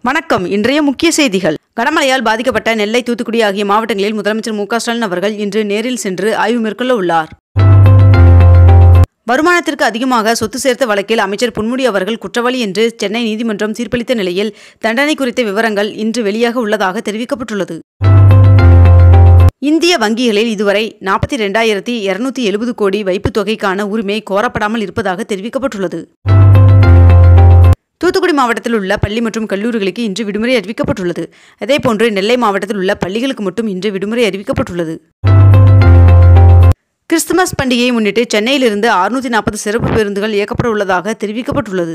வணக்கம். இன்றைய முக்கிய செய்திகள். கனமழையால் பாதிக்கப்பட்ட நெல்லை, தூத்துக்குடி ஆகிய மாவட்டங்களில் முதலமைச்சர் மு க ஸ்டாலின் அவர்கள் இன்று நேரில் சென்று ஆய்வு மேற்கொள்ள உள்ளார். வருமானத்திற்கு அதிகமாக சொத்து சேர்த்த வழக்கில் அமைச்சர் பொன்முடி அவர்கள் குற்றவாளி என்று சென்னை நீதிமன்றம் தீர்ப்பளித்த நிலையில் தண்டனை குறித்த விவரங்கள் இன்று வெளியாக உள்ளதாக தெரிவிக்கப்பட்டுள்ளது. இந்திய வங்கிகளில் இதுவரை 42,270 கோடி வைப்புத் தொகைக்கான உரிமை கோரப்படாமல் இருப்பதாக தெரிவிக்கப்பட்டுள்ளது. தூத்துக்குடி மாவட்டத்தில் உள்ள பள்ளி மற்றும் கல்லூரிகளுக்கு இன்று விடுமுறை அறிவிக்கப்பட்டுள்ளது. அதேபோன்று நெல்லை மாவட்டத்தில் உள்ள பள்ளிகளுக்கு மட்டும் இன்று விடுமுறை அறிவிக்கப்பட்டுள்ளது. கிறிஸ்துமஸ் பண்டிகையை முன்னிட்டு சென்னையிலிருந்து 640 சிறப்பு பேருந்துகள் இயக்கப்பட உள்ளதாக தெரிவிக்கப்பட்டுள்ளது.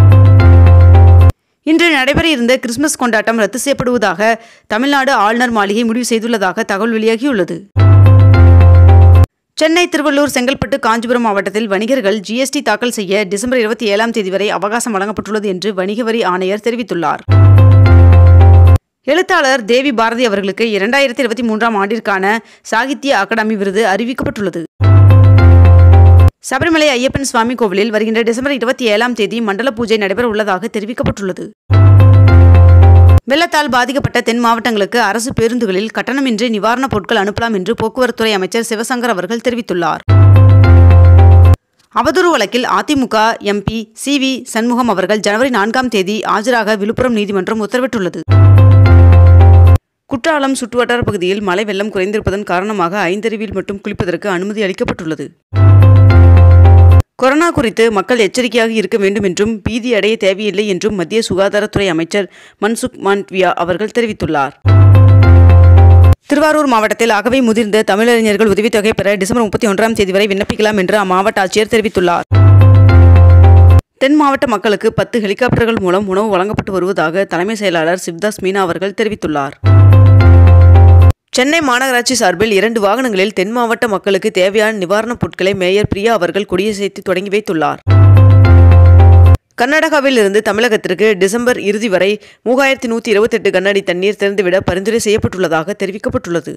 இன்று நடைபெற இருந்த கிறிஸ்துமஸ் கொண்டாட்டம் ரத்து செய்யப்படுவதாக தமிழ்நாடு ஆளுநர் மாளிகை முடிவு செய்துள்ளதாக தகவல் வெளியாகியுள்ளது. சென்னை, திருவள்ளூர், செங்கல்பட்டு, காஞ்சிபுரம் மாவட்டத்தில் வணிகர்கள் ஜிஎஸ்டி தாக்கல் செய்ய டிசம்பர் 27ஆம் தேதி வரை அவகாசம் வழங்கப்பட்டுள்ளது என்று வணிக வரி ஆணையர் தெரிவித்துள்ளார். எழுத்தாளர் தேவி பாரதி அவர்களுக்கு 2023ஆம் ஆண்டிற்கான சாகித்ய அகாடமி விருது அறிவிக்கப்பட்டுள்ளது. சபரிமலை ஐயப்பன் சுவாமி கோவிலில் வருகின்ற டிசம்பர் 27ஆம் தேதி மண்டல பூஜை நடைபெற உள்ளதாக தெரிவிக்கப்பட்டுள்ளது. வெள்ளத்தால் பாதிக்கப்பட்ட தென் மாவட்டங்களுக்கு அரசு பேருந்துகளில் கட்டணமின்றி நிவாரணப் பொருட்கள் அனுப்பலாம் என்று போக்குவரத்துறை அமைச்சர் சிவசங்கர் அவர்கள் தெரிவித்துள்ளார். அவதூறு வழக்கில் அதிமுக எம்பி சி.வி. சண்முகம் அவர்கள் ஜனவரி 4ஆம் தேதி ஆஜராக விழுப்புரம் நீதிமன்றம் உத்தரவிட்டுள்ளது. குற்றாலம் சுற்றுவட்டார பகுதியில் மழை வெள்ளம் குறைந்திருப்பதன் காரணமாக 5 அருவியில் மட்டும் குளிப்பதற்கு அனுமதி அளிக்கப்பட்டுள்ளது. கொரோனா குறித்து மக்கள் எச்சரிக்கையாக இருக்க வேண்டும் என்றும் பீதி அடைய தேவையில்லை என்றும் மத்திய சுகாதாரத்துறை அமைச்சர் மன்சுக் மாண்டவியா அவர்கள் தெரிவித்துள்ளார். திருவாரூர் மாவட்டத்தில் அகவை முதிர்ந்த தமிழறிஞர்கள் உதவித்தொகை பெற டிசம்பர் 31ஆம் தேதி வரை விண்ணப்பிக்கலாம் என்று அம்மாவட்ட ஆட்சியர் தெரிவித்துள்ளார். தென் மாவட்ட மக்களுக்கு 10 ஹெலிகாப்டர்கள் மூலம் உணவு வழங்கப்பட்டு வருவதாக தலைமை செயலாளர் சிவ்தாஸ் மீனா அவர்கள் தெரிவித்துள்ளார். சென்னை மாநகராட்சி சார்பில் 2 வாகனங்களில் தென் மாவட்ட மக்களுக்கு தேவையான நிவாரணப் பொருட்களை மேயர் பிரியா அவர்கள் கொடியசைத்து தொடங்கி வைத்துள்ளார். கர்நாடகாவில் இருந்து தமிழகத்திற்கு டிசம்பர் இறுதி வரை 3128 கனஅடி தண்ணீர் திறந்துவிட பரிந்துரை செய்யப்பட்டுள்ளதாக தெரிவிக்கப்பட்டுள்ளது.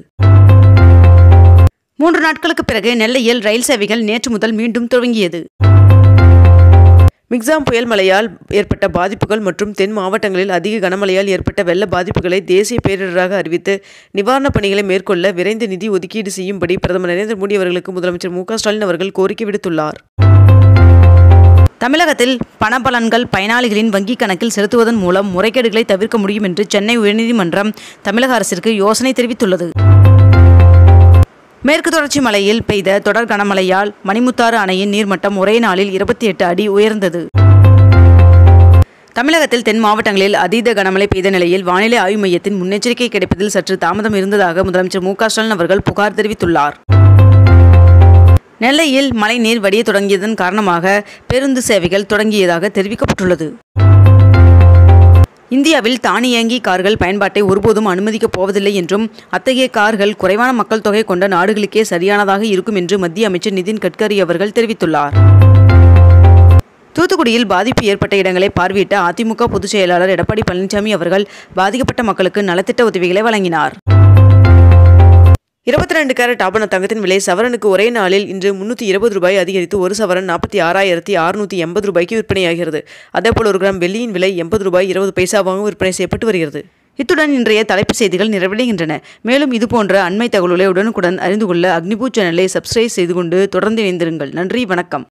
3 நாட்களுக்கு பிறகு நெல்லையில் ரயில் சேவைகள் நேற்று முதல் மீண்டும் துவங்கியது. மிக்சாம் புயல் மழையால் ஏற்பட்ட பாதிப்புகள் மற்றும் தென் மாவட்டங்களில் அதிக கனமழையால் ஏற்பட்ட வெள்ள பாதிப்புகளை தேசிய பேரிடராக அறிவித்து நிவாரணப் பணிகளை மேற்கொள்ள விரைந்து நிதி ஒதுக்கீடு செய்யும்படி பிரதமர் நரேந்திர மோடி அவர்களுக்கு முதலமைச்சர் மு க ஸ்டாலின் அவர்கள் கோரிக்கை விடுத்துள்ளார். தமிழகத்தில் பணபலன்கள் பயனாளிகளின் வங்கிக் கணக்கில் செலுத்துவதன் மூலம் முறைகேடுகளை தவிர்க்க முடியும் என்று சென்னை உயர்நீதிமன்றம் தமிழக அரசிற்கு யோசனை தெரிவித்துள்ளது. மேற்கு தொடர்ச்சி மலையில் பெய்த தொடர் கனமழையால் மணிமுத்தாறு அணையின் நீர்மட்டம் ஒரே நாளில் 28 அடி உயர்ந்தது. தமிழகத்தில் தென் மாவட்டங்களில் அதீத கனமழை பெய்த நிலையில் வானிலை ஆய்வு மையத்தின் முன்னெச்சரிக்கை கிடைப்பதில் சற்று தாமதம் இருந்ததாக முதலமைச்சர் மு க ஸ்டாலின் அவர்கள் புகார் தெரிவித்துள்ளார். நெல்லையில் மழை நீர் வடிய தொடங்கியதன் காரணமாக பேருந்து சேவைகள் தொடங்கியதாக தெரிவிக்கப்பட்டுள்ளது. இந்தியாவில் தானியங்கி கார்கள் பயன்பாட்டை ஒருபோதும் அனுமதிக்கப் போவதில்லை என்றும் அத்தகைய கார்கள் குறைவான மக்கள் தொகை கொண்ட நாடுகளுக்கே சரியானதாக இருக்கும் என்று மத்திய அமைச்சர் நிதின் கட்கரி அவர்கள் தெரிவித்துள்ளார். தூத்துக்குடியில் பாதிப்பு ஏற்பட்ட இடங்களை பார்வையிட்ட அதிமுக பொதுச் செயலாளர் எடப்பாடி பழனிசாமி அவர்கள் பாதிக்கப்பட்ட மக்களுக்கு நலத்திட்ட உதவிகளை வழங்கினார். 22 கேரட் ஆபண தங்கத்தின் விலை சவரனுக்கு ஒரே நாளில் இன்று 320 ரூபாய் அதிகரித்து ஒரு சவரன் 46,680 ரூபாய்க்கு விற்பனையாகிறது. அதேபோல் 1 கிராம் வெள்ளியின் விலை 80 ரூபாய் 20 பைசாவாகவும் விற்பனை செய்யப்பட்டு வருகிறது. இத்துடன் இன்றைய தலைப்புச் செய்திகள் நிறைவடைகின்றன. மேலும் இதுபோன்ற அண்மை தகவல்களை உடனுக்குடன் அறிந்து கொள்ள அக்னிபூ சேனலை சப்ஸ்கிரைப் செய்து கொண்டு தொடர்ந்து இணைந்திருங்கள். நன்றி, வணக்கம்.